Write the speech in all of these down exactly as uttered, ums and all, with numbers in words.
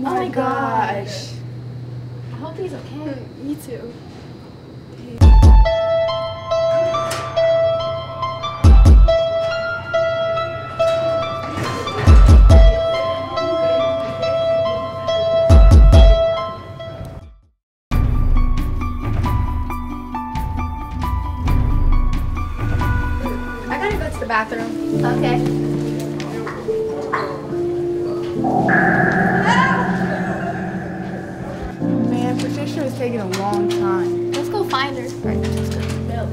my gosh. I hope he's okay. Me too. I gotta go to the bathroom. Okay. Man, Patricia is taking a long time. Let's go find her. Right, let's go. No.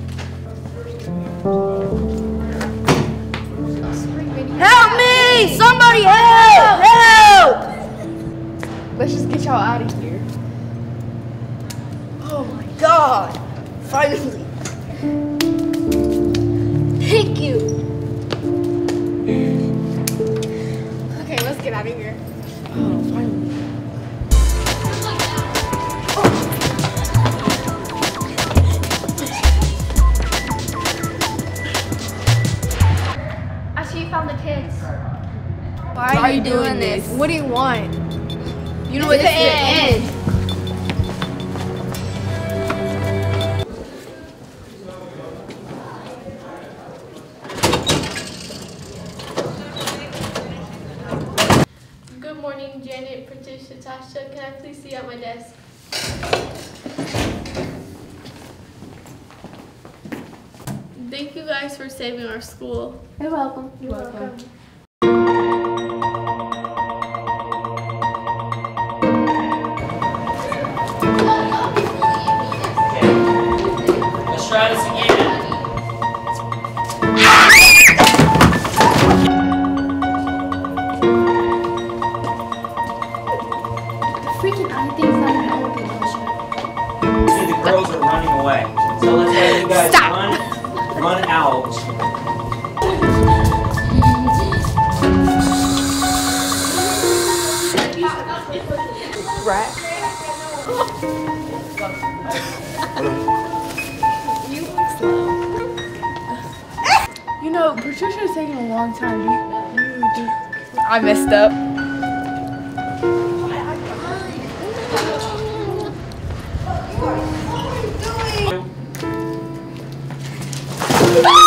Help me! Somebody help! Help! Let's just get y'all out of here. Oh my god! Finally! Thank you. Okay, let's get out of here. Oh, finally. I see you found the kids. Why are you doing this? What do you want? You know what It's this the is? end. Good morning, Janet, Patricia, Tasha. Can I please see you at my desk? Thank you guys for saving our school. You're welcome. You're welcome. Let's try this again. Freaking everything's not even open. See, the girls are running away. So let's let you guys Stop. run, run out. Rat. You look slow. You know, Patricia's taking a long time. You, you do. I messed up. Two.